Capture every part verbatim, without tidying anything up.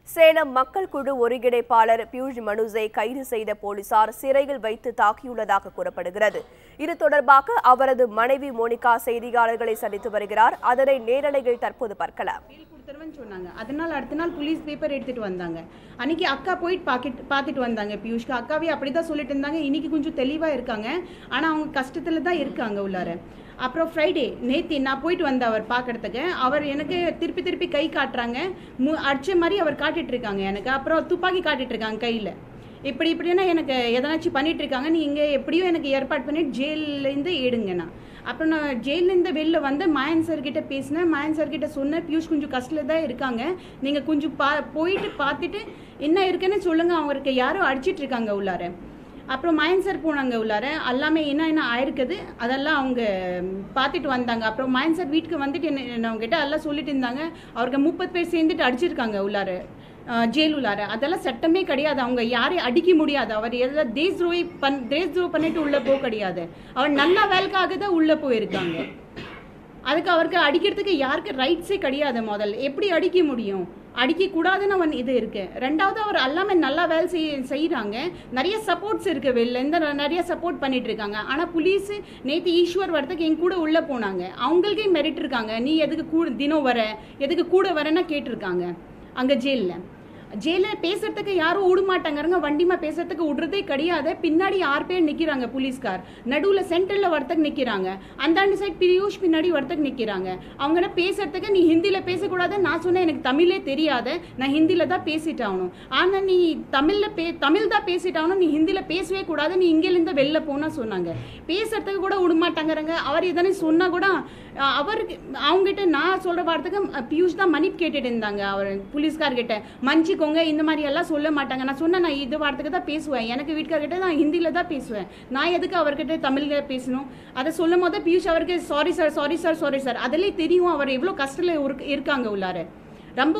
சேலம் மக்கள் குழு ஒருங்கிணைப்பாளர் பியூஷ் மனுஜை கைது செய்த போலீசார் சிறையில் வைத்து தாக்கியுள்ளதாக கூறப்படுகிறது. இது தொடர்பாக அவரது மனைவி மோனிகா செய்தியாளர்களை சந்தித்து வருகிறார். அதனை நேரலையில் தற்போது பார்க்கலாம். சொன்னாங்க அதனால அடுத்த நாள் போலீஸ் பேப்பர் எடுத்துட்டு வந்தாங்க. அன்னைக்கு அக்கா போயிட்டு பாக்கெட் பார்த்துட்டு வந்தாங்க. பியூஷ்க்கு அக்காவே அப்படிதான் சொல்லிட்டு இருந்தாங்க. இன்னைக்கு கொஞ்சம் தெளிவா இருக்காங்க. ஆனா அவங்க கஷ்டத்துல தான் இருக்காங்க உள்ளார. அப்புறம் ஃப்ரைடே நேத்தி நான் போயிட்டு வந்தேன் அவர் பார்க்கறதுக்கு. அவர் எனக்கு திருப்பி திருப்பி கை காட்டுறாங்க, அடிச்ச மாதிரி அவர் காட்டிட்டு இருக்காங்க எனக்கு. அப்புறம் துப்பாக்கி காட்டிட்டு இருக்காங்க கையில். இப்படி இப்படின்னா எனக்கு எதனாச்சும் பண்ணிட்டு இருக்காங்க. நீங்கள் எப்படியும் எனக்கு ஏற்பாடு பண்ணிட்டு ஜெயிலேருந்து எடுங்கண்ணா. அப்புறம் நான் ஜெயிலேருந்து வெளில வந்து மாயன் சார்கிட்ட பேசினேன். மாயன் சார்கிட்ட சொன்னேன், பியூஷ் கொஞ்சம் கஷ்டத்தில் தான் இருக்காங்க, நீங்கள் கொஞ்சம் பா போயிட்டு பார்த்துட்டு என்ன இருக்குன்னு சொல்லுங்கள், அவருக்கு யாரும் அடிச்சிட்டு இருக்காங்க உள்ளார. அப்புறம் மாயன் சார் போனாங்க உள்ளார. எல்லாமே என்ன என்ன ஆயிருக்குது அதெல்லாம் அவங்க பார்த்துட்டு வந்தாங்க. அப்புறம் மாயன் சார் வீட்டுக்கு வந்துட்டு என்ன அவங்ககிட்ட எல்லாம் சொல்லிட்டு இருந்தாங்க. அவருக்கு முப்பது பேர் சேர்ந்துட்டு அடிச்சிருக்காங்க உள்ளார ஜெயில் உள்ளார. அதெல்லாம் சட்டமே கிடையாது. அவங்க யாரையும் அடிக்க முடியாது. அவர் எல்லாம் தேஸ் துரோகி பண் தேஸ் துரோகம் பண்ணிட்டு உள்ள போக கிடையாது. அவர் நல்ல வேலைக்காக தான் உள்ள போயிருக்காங்க. அதுக்கு அவருக்கு அடிக்கிறதுக்கு யாருக்கு ரைட்ஸே கிடையாது. முதல் எப்படி அடிக்க முடியும்? அடிக்க கூடாதுன்னு அவன் இது இருக்கு. ரெண்டாவது அவர் எல்லாமே நல்லா வேலை செய்ய செய்யறாங்க. நிறைய சப்போர்ட்ஸ் இருக்கு, வெளில இந்த நிறைய சப்போர்ட் பண்ணிட்டு இருக்காங்க. ஆனா போலீஸ் நேற்று ஈஸ்வர் வரதுக்கு என் கூட உள்ள போனாங்க. அவங்களுக்கே மெரிட் இருக்காங்க. நீ எதுக்கு கூட தினம் வர, எதுக்கு கூட வரேன்னா கேட்டிருக்காங்க. அங்க ஜெயில ஜெயில பேசுறதுக்கு யாரும் விட மாட்டாங்க. வண்டிமா பேசுறதுக்கு விடுறதே கிடையாது. பின்னாடி ஆறு பேர் நிக்கிறாங்க போலீஸ்கார். நடுவுல சென்டர்ல வரத்துக்கு நிக்கிறாங்க. அந்த சைட் பியூஷ் பின்னாடி வரத்துக்கு நிக்கிறாங்க. அவங்க பேசுறதுக்கு நீ ஹிந்தியில பேசக்கூடாது. நான் சொன்னேன் எனக்கு தமிழே தெரியாது, நான் ஹிந்தியில தான் பேசிட்டு ஆகணும். ஆனா நீ தமிழ்ல பே தமிழ் தான் பேசிட்டு ஆகணும், நீ ஹிந்தியில பேசவே கூடாது, நீ இங்கிலிருந்து வெளில போனா சொன்னாங்க. பேசுறதுக்கு கூட விட மாட்டாங்கிறாங்க. அவர் எதனா சொன்னா கூட அவருக்கு அவங்ககிட்ட நான் சொல்ற வார்த்தைக்கு பியூஷ் தான் மன்னிப்பு கேட்டுட்டு இருந்தாங்க. அவர் போலீஸ்கார்கிட்ட மன்னிச்சுக்கோங்க இந்த மாதிரி எல்லாம் சொல்ல மாட்டாங்க. நான் சொன்னேன் நான் இது வார்த்தைக்கு தான் பேசுவேன், எனக்கு வீட்டுக்கார்கிட்ட நான் ஹிந்தியில தான் பேசுவேன், நான் எதுக்கு அவர்கிட்ட தமிழ்ல பேசணும்? அதை சொல்லும் போது பியூஷ் அவருக்கு sorry sir sorry sir sorry sir. அதிலே தெரியும் அவர் எவ்வளோ கஷ்டத்தில் இருக்காங்க உள்ளார. ரொம்ப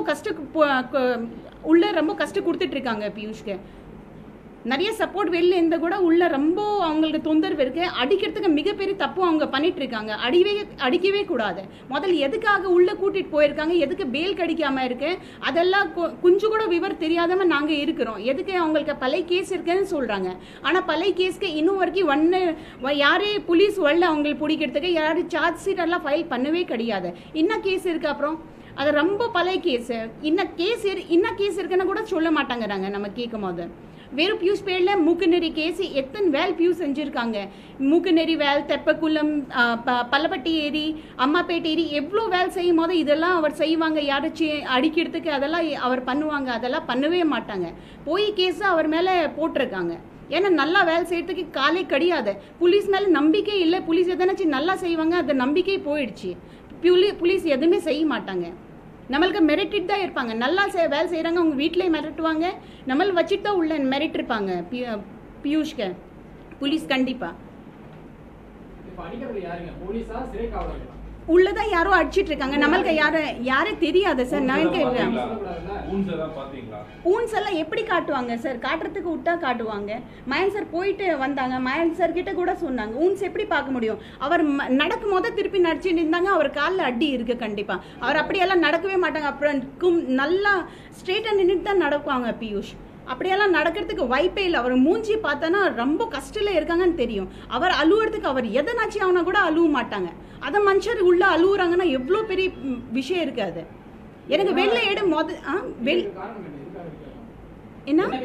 கஷ்ட உள்ள ரொம்ப கஷ்டம் கொடுத்துட்டு இருக்காங்க பியூஷ்க்கு. நிறைய சப்போர்ட் வெளில இருந்தால் கூட உள்ள ரொம்ப அவங்களுக்கு தொந்தரவு இருக்கு. அடிக்கிறதுக்கு மிகப்பெரிய தப்பு அவங்க பண்ணிட்டு இருக்காங்க. அடிவே அடிக்கவே கூடாது. முதல்ல எதுக்காக உள்ள கூட்டிட்டு போயிருக்காங்க, எதுக்கு பேல் கடிக்காம இருக்கு, அதெல்லாம் கொஞ்சம் கூட விவரம் தெரியாதவங்க நாங்க இருக்கிறோம். எதுக்கு அவங்களுக்கு பழைய கேஸ் இருக்குன்னு சொல்றாங்க. ஆனா பழைய கேஸ்க்கு இன்னும் வரைக்கும் ஒன்னு யாரே போலீஸ் வரல அவங்களுக்கு பிடிக்கிறதுக்கு. யாரும் சார்ஜ் ஷீட் எல்லாம் ஃபைல் பண்ணவே கிடையாது. இன்னும் கேஸ் இருக்கு. அப்புறம் அது ரொம்ப பழைய கேஸ். இன்னும் கேஸ் இன்னும் கேஸ் இருக்குன்னு கூட சொல்ல மாட்டாங்கிறாங்க நம்ம கேட்கும் போது. வெறும் பியூஷ் பேர்ல மூக்குநெறி கேஸ் எத்தனை வேல் பியூஷ் செஞ்சிருக்காங்க. மூக்குநெறி வேல், தெப்பக்குளம், பல்லப்பட்டி ஏரி, அம்மாப்பேட்டை ஏரி, எவ்வளோ வேல் செய்யும் போது இதெல்லாம் அவர் செய்வாங்க. யாராச்சும் அடிக்கிறதுக்கு அதெல்லாம் அவர் பண்ணுவாங்க. அதெல்லாம் பண்ணவே மாட்டாங்க. போய் கேஸ் அவர் மேலே போட்டிருக்காங்க. ஏன்னா நல்லா வேலை செய்யறதுக்கு காலே கிடையாது. போலீஸ் மேலே நம்பிக்கை இல்லை. போலீஸ் எதனாச்சும் நல்லா செய்வாங்க, அந்த நம்பிக்கை போயிடுச்சு. போலீஸ் எதுவுமே செய்ய மாட்டாங்க. நம்மளுக்கு மெரிட்டிட்டு தான் இருப்பாங்க. நல்லா வேலை செய்கிறாங்க, அவங்க வீட்டிலே மிரட்டுவாங்க. நம்மள வச்சுட்டு தான் உள்ள மெரிட் இருப்பாங்க பியூஷ்க்கு போலீஸ். கண்டிப்பா உள்ளதான் யாரோ அடிச்சிட்டு இருக்காங்க. நம்மளுக்கு யாரு யாரும் தெரியாது சார். நான் கேட்கிறேன், ஊன்ஸ் எல்லாம் எப்படி காட்டுவாங்க சார்? காட்டுறதுக்கு விட்டா காட்டுவாங்க. மயன் சார் போயிட்டு வந்தாங்க. மயன் சார் கிட்ட கூட சொன்னாங்க ஊன்ஸ் எப்படி பார்க்க முடியும்? அவர் நடக்கும் போது திருப்பி நடிச்சுட்டு இருந்தாங்க. அவர் காலில் அடி இருக்கு. கண்டிப்பா அவர் அப்படியெல்லாம் நடக்கவே மாட்டாங்க. அப்புறம் நல்லா ஸ்ட்ரெயிட்டா நின்றுட்டு தான் நடக்குவாங்க பியூஷ். அப்படியெல்லாம் நடக்கிறதுக்கு வாய்ப்பே இல்லை. அவர் மூஞ்சி பார்த்தோன்னா ரொம்ப கஷ்டத்தில் இருக்காங்கன்னு தெரியும். அவர் அழுவுறதுக்கு அவர் எதனாச்சும் ஆகுனா கூட அழுவ மாட்டாங்க. அதை மனுஷர் உள்ள அழுவுறாங்கன்னா எவ்வளோ பெரிய விஷயம் இருக்காது. எனக்கு வெளில எடு மொத வெள் என்ன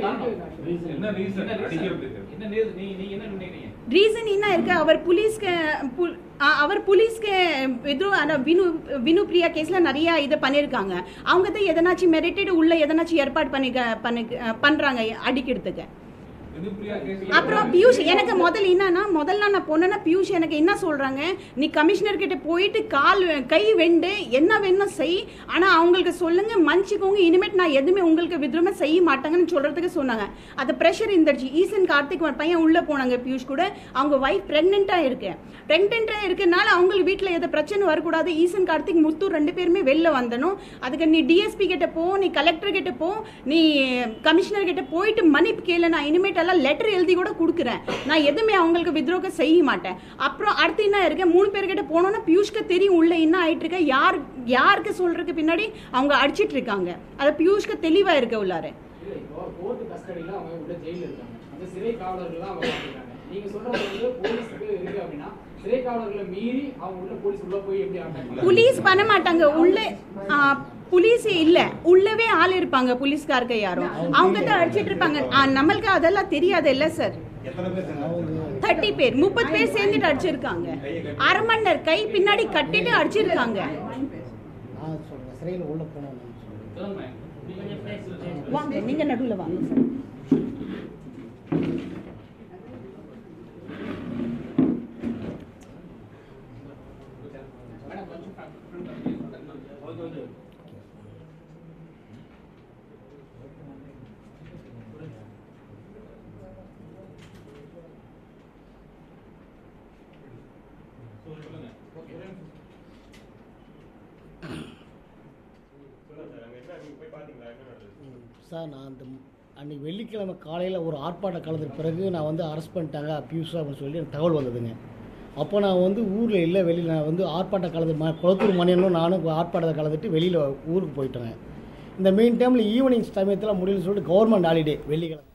ரீசன் என்ன இருக்கு? அவர் போலீஸ்க்கு அவர் போலீஸ்க்கு எதிரும் வினு வினு பிரியா கேஸ்ல நிறைய இதை பண்ணியிருக்காங்க. அவங்க தான் எதனாச்சும் மெரிட்டட் உள்ள எதனாச்சும் ஏற்பாடு பண்ணி பண்ணி பண்றாங்க அடிக்கிறதுக்கு. அப்புறம் பியூஷ் எனக்கு முதல்ல என்னன்னா முதல்ல நான் பொண்ணா பியூஷ் எனக்கு என்ன சொல்றாங்க, நீ கமிஷனர் கிட்ட போயிட்டு கால் கை வெண்டு என்ன வேணும் செய், ஆனா அவங்களுக்கு சொல்லுங்க மன்னிச்சுக்கோங்க, இனிமேட் நான் எதுவுமே உங்களுக்கு வித்ரமா செய்ய மாட்டாங்கன்னு சொல்றதுக்கு சொன்னாங்க. அது ப்ரெஷர் இருந்துச்சு. ஈசன் கார்த்திக் பையன் உள்ள போனாங்க பியூஷ் கூட. அவங்க வைஃப் பிரெக்னெண்டா இருக்கு. பிரெக்னெண்டா இருக்கனால அவங்களுக்கு வீட்டுல எந்த பிரச்சனை வரக்கூடாது. ஈசன் கார்த்திக் முத்து ரெண்டு பேருமே வெளில வந்தனும். அதுக்கு நீ டிஎஸ்பி கிட்ட போ, நீ கலெக்டர் கிட்ட போ, நீ கமிஷனர் கிட்ட போயிட்டு மன்னிப்பு கேளு, நான் இனிமேட் எல்லாம் லெட்டர் எழுதி கூட கொடுக்குறேன், நான் எதுவுமே அவங்களுக்கு வித்ரோக செய்ய மாட்டேன். அப்புறம் அடுத்து என்ன இருக்கு, மூணு பேர்கிட்ட போனோன்னா பியூஷ்க்கு தெரியும் உள்ள என்ன ஆயிட்டு இருக்க, யார் யாருக்கு சொல்றதுக்கு பின்னாடி அவங்க அடிச்சிட்டு இருக்காங்க. அது பியூஷ்க்கு தெளிவா இருக்க உள்ளார. போலீஸ் பண்ண மாட்டாங்க உள்ள, போலீஸ் இல்ல உள்ளவே ஆள் இருப்பாங்க, போலீஸ்காரங்க யாரும் அவங்க தான் அடிச்சிட்டு இருப்பாங்க. நம்மளுக்கு அதெல்லாம் தெரியாது இல்ல சார். தேர்ட்டி பேர் முப்பது பேர் சேர்ந்துட்டு அடிச்சிருக்காங்க. அரை மணி நேரம் கை பின்னாடி கட்டிட்டு அடிச்சிருக்காங்க. வாங்க நீங்க நடுவுல வாங்க சார். சார் நான் அந்த அன்றைக்கி வெள்ளிக்கிழமை காலையில் ஒரு ஆர்ப்பாட்டம் கலந்துட்ட பிறகு நான் வந்து அரெஸ்ட் பண்ணிட்டாங்க பியூஷ் அப்படின்னு சொல்லி எனக்கு தகவல் வந்ததுங்க. அப்போ நான் வந்து ஊரில் இல்லை, வெளியில் நான் வந்து ஆர்ப்பாட்டம் கலந்து ம குளத்தூர் மணியனும் நானும் ஆர்ப்பாட்டத்தை கலந்துட்டு வெளியில் ஊருக்கு போயிட்டேங்க. இந்த மெயின் டைமில் ஈவினிங் சமயத்தில் முடியலன்னு சொல்லிட்டு கவர்மெண்ட் ஹாலிடே வெள்ளிக்கிழமை